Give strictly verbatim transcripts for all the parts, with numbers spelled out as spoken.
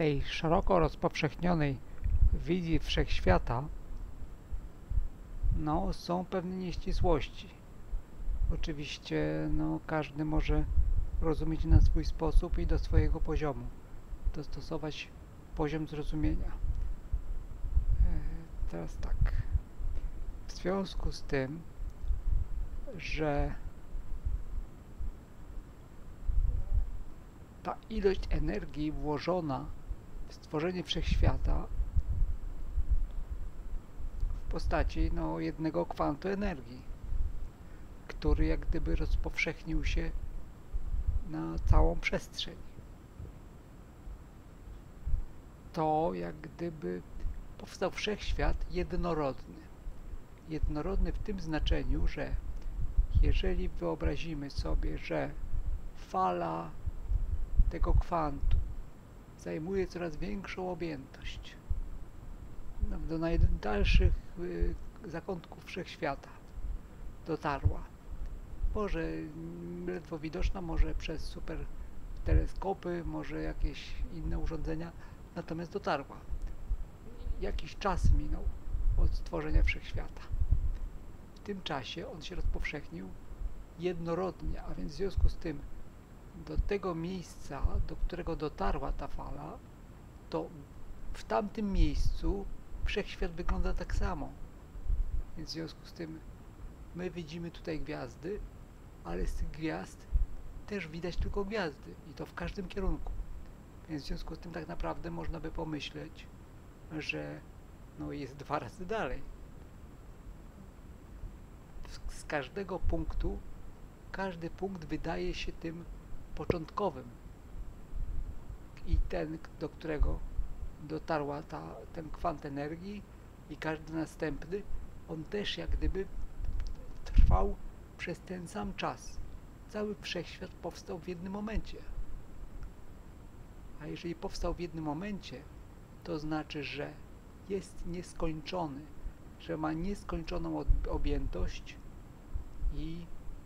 tej szeroko rozpowszechnionej wizji wszechświata no, są pewne nieścisłości. Oczywiście no, każdy może rozumieć na swój sposób i do swojego poziomu dostosować poziom zrozumienia. E, teraz tak. W związku z tym, że ta ilość energii włożona w stworzenie wszechświata w postaci no, jednego kwantu energii, który jak gdyby rozpowszechnił się na całą przestrzeń. To jak gdyby powstał wszechświat jednorodny. Jednorodny w tym znaczeniu, że jeżeli wyobrazimy sobie, że fala tego kwantu zajmuje coraz większą objętość no, do najdalszych y, zakątków wszechświata dotarła. Może ledwo widoczna, może przez super teleskopy, może jakieś inne urządzenia, natomiast dotarła. Jakiś czas minął od stworzenia wszechświata. W tym czasie on się rozpowszechnił jednorodnie, a więc w związku z tym do tego miejsca, do którego dotarła ta fala, to w tamtym miejscu wszechświat wygląda tak samo. Więc w związku z tym my widzimy tutaj gwiazdy, ale z tych gwiazd też widać tylko gwiazdy i to w każdym kierunku. Więc w związku z tym tak naprawdę można by pomyśleć, że no jest dwa razy dalej. Z każdego punktu, każdy punkt wydaje się tym początkowym i ten, do którego dotarła ta, ten kwant energii i każdy następny, on też jak gdyby trwał przez ten sam czas. Cały wszechświat powstał w jednym momencie. A jeżeli powstał w jednym momencie, to znaczy, że jest nieskończony, że ma nieskończoną objętość i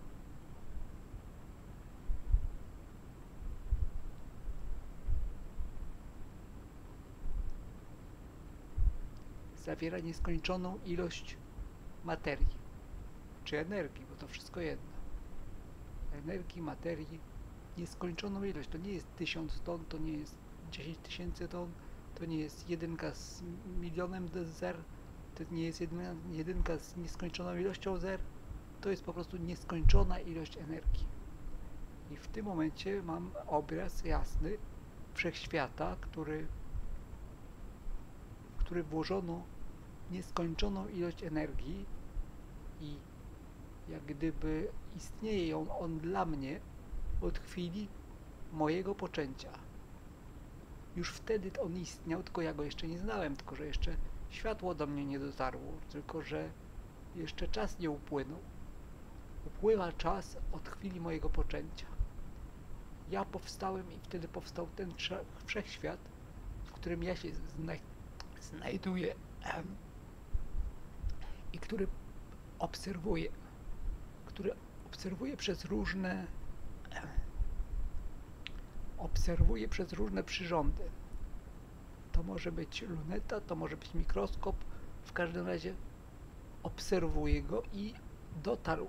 zawiera nieskończoną ilość materii, czy energii, bo to wszystko jedno. Energii, materii, nieskończoną ilość. To nie jest tysiąc ton, to nie jest dziesięć tysięcy ton, to nie jest jedynka z milionem zer, to nie jest jedynka z nieskończoną ilością zer, to jest po prostu nieskończona ilość energii. I w tym momencie mam obraz jasny wszechświata, który, w który włożono nieskończoną ilość energii i jak gdyby istnieje on, on dla mnie od chwili mojego poczęcia. Już wtedy on istniał, tylko ja go jeszcze nie znałem, tylko że jeszcze światło do mnie nie dotarło, tylko że jeszcze czas nie upłynął. Upływa czas od chwili mojego poczęcia. Ja powstałem i wtedy powstał ten wszechświat, w którym ja się znaj znajduję i który obserwuję, który obserwuję przez różne obserwuję przez różne przyrządy. To może być luneta, to może być mikroskop, w każdym razie obserwuję go i dotarł.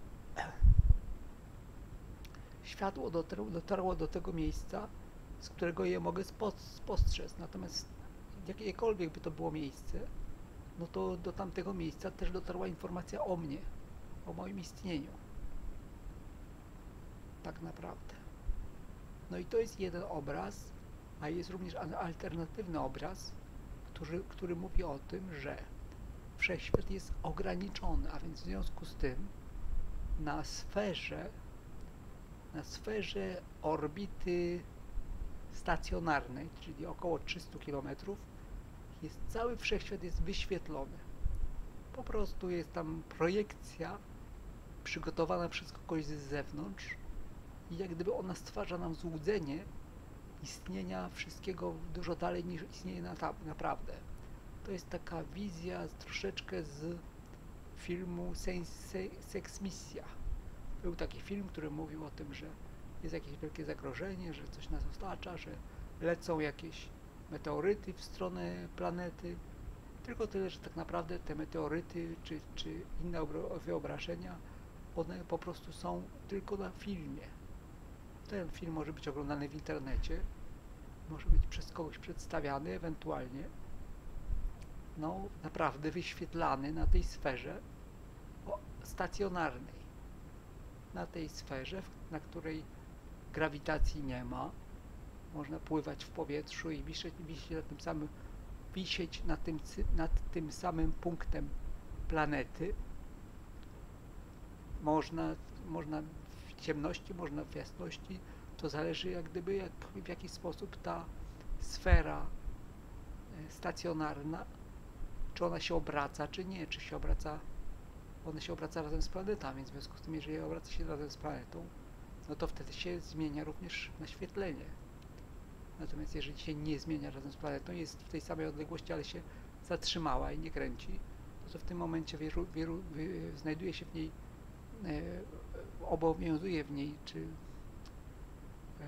Światło dotarło, dotarło do tego miejsca, z którego je mogę spostrzec. Natomiast jakiekolwiek by to było miejsce, no to do tamtego miejsca też dotarła informacja o mnie, o moim istnieniu. Tak naprawdę. No i to jest jeden obraz, a jest również alternatywny obraz, który, który mówi o tym, że wszechświat jest ograniczony, a więc w związku z tym na sferze na sferze orbity stacjonarnej, czyli około trzystu kilometrów, jest cały wszechświat jest wyświetlony. Po prostu jest tam projekcja przygotowana przez kogoś z zewnątrz i jak gdyby ona stwarza nam złudzenie istnienia wszystkiego dużo dalej niż istnieje na naprawdę. To jest taka wizja z, troszeczkę z filmu Sex Misja. Był taki film, który mówił o tym, że jest jakieś wielkie zagrożenie, że coś nas otacza, że lecą jakieś meteoryty w stronę planety, tylko tyle, że tak naprawdę te meteoryty czy, czy inne wyobrażenia, one po prostu są tylko na filmie. Ten film może być oglądany w internecie, może być przez kogoś przedstawiany, ewentualnie no naprawdę wyświetlany na tej sferze stacjonarnej, na tej sferze, na której grawitacji nie ma, można pływać w powietrzu i wisieć, wisieć na tym samym, wisieć nad tym, nad tym samym punktem planety. Można, można w ciemności, można w jasności, to zależy jak gdyby jak, w jaki sposób ta sfera stacjonarna, czy ona się obraca, czy nie, czy się obraca, ona się obraca razem z planetami, w związku z tym, jeżeli obraca się razem z planetą, no to wtedy się zmienia również naświetlenie. Natomiast jeżeli się nie zmienia razem z planetą, jest w tej samej odległości, ale się zatrzymała i nie kręci, no to w tym momencie wielu, wielu, znajduje się w niej, e, obowiązuje w niej, czy e,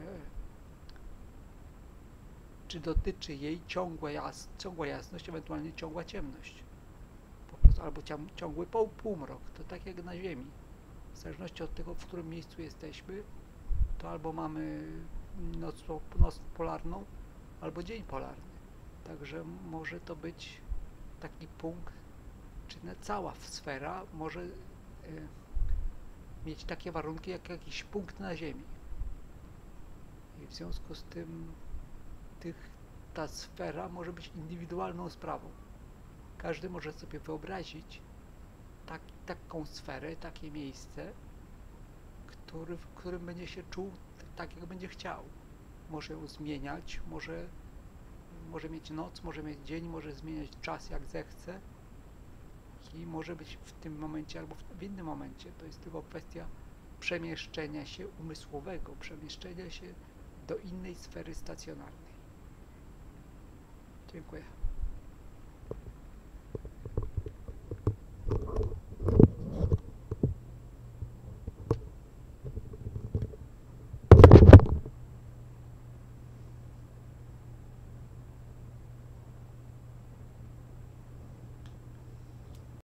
czy dotyczy jej ciągła, jas, ciągła jasność, ewentualnie ciągła ciemność. Po prostu, albo ciągły pół, półmrok. To tak jak na Ziemi. W zależności od tego, w którym miejscu jesteśmy, to albo mamy noc, noc polarną, albo dzień polarny. Także może to być taki punkt, czy cała sfera może y, mieć takie warunki, jak jakiś punkt na Ziemi. I w związku z tym tych, ta sfera może być indywidualną sprawą. Każdy może sobie wyobrazić tak, taką sferę, takie miejsce, który, w którym będzie się czuł tak, jak będzie chciał. Może ją zmieniać, może, może mieć noc, może mieć dzień, może zmieniać czas jak zechce i może być w tym momencie albo w, w innym momencie. To jest tylko kwestia przemieszczenia się umysłowego, przemieszczenia się do innej sfery stacjonarnej. Dziękuję.